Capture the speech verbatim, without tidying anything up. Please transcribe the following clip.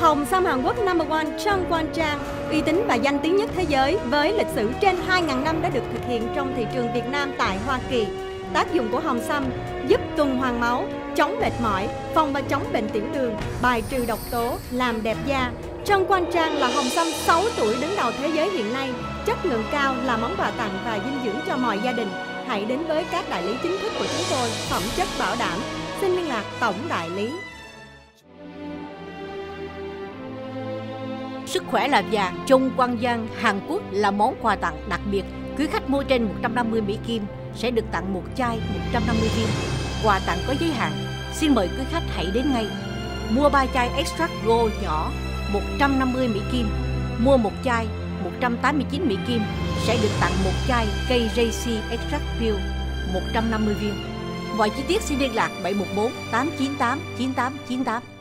Hồng Sâm Hàn Quốc number one Trân Quan Trang, uy tín và danh tiếng nhất thế giới với lịch sử trên hai nghìn năm đã được thực hiện trong thị trường Việt Nam tại Hoa Kỳ. Tác dụng của Hồng Sâm giúp tuần hoàn máu, chống mệt mỏi, phòng và chống bệnh tiểu đường, bài trừ độc tố, làm đẹp da. Trân Quan Trang là hồng sâm sáu tuổi đứng đầu thế giới hiện nay, chất lượng cao, là món quà tặng và dinh dưỡng cho mọi gia đình. Hãy đến với các đại lý chính thức của chúng tôi, phẩm chất bảo đảm. Xin liên lạc tổng đại lý. Sức khỏe là vàng, Trân Quan Giang, Hàn Quốc là món quà tặng đặc biệt. Quý khách mua trên một trăm năm mươi Mỹ Kim sẽ được tặng một chai một trăm năm mươi viên. Quà tặng có giới hạn. Xin mời quý khách hãy đến ngay. Mua ba chai Extract Gold nhỏ một trăm năm mươi Mỹ Kim, mua một chai một trăm tám mươi chín Mỹ Kim sẽ được tặng một chai K J C Extract Pill một trăm năm mươi viên. Mọi chi tiết xin liên lạc bảy một bốn tám chín tám chín tám chín tám.